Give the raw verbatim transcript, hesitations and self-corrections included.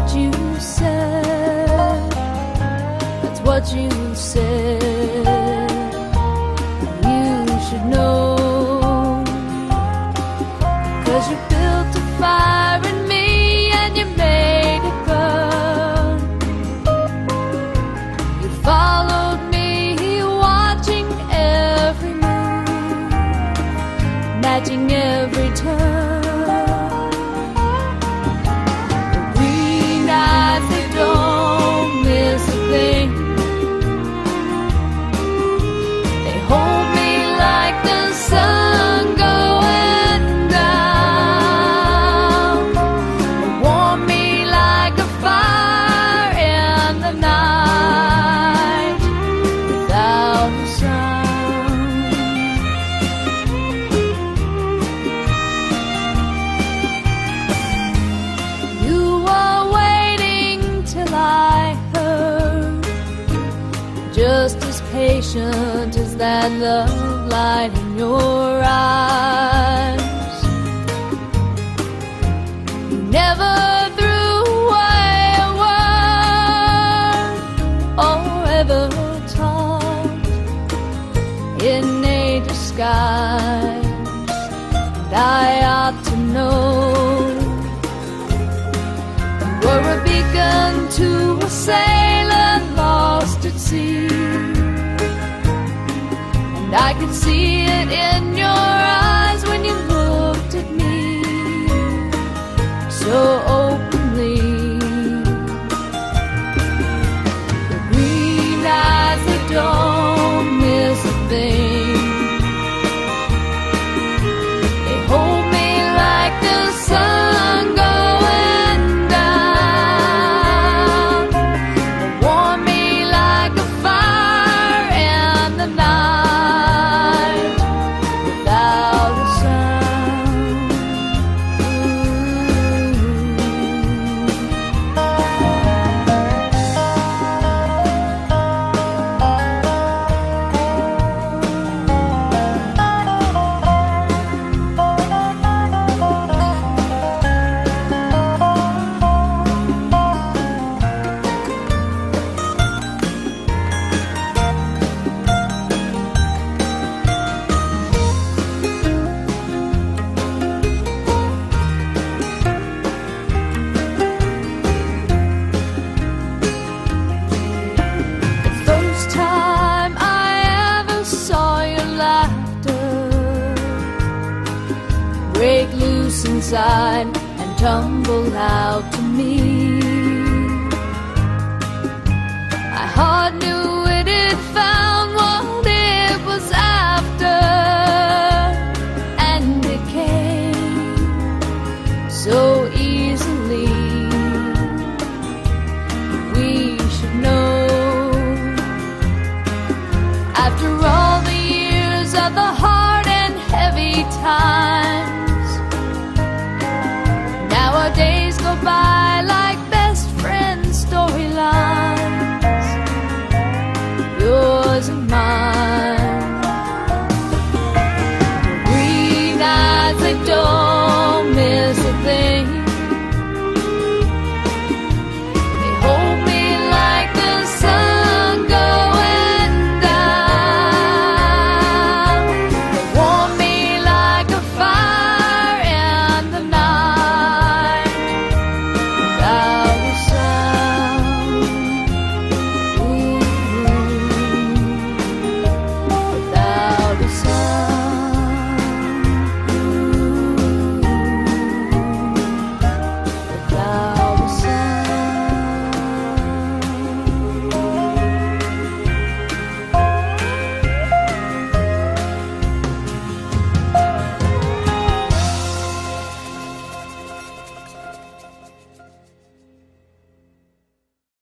what you said. That's what you said. You should know, 'cause you built a fire in me and you made it burn. You followed me, watching every move, matching every turn. Just as patient as that love light in your eyes. You never threw away a word or ever taught in a disguise. And I ought to know you were a beacon to a sailor lost at sea. I could see it in your eyes when you looked at me so openly. The green eyes, they don't miss a thing. They hold me like the sun going down. They warm me like a fire in the night. Break loose inside and tumble out to me. My heart knew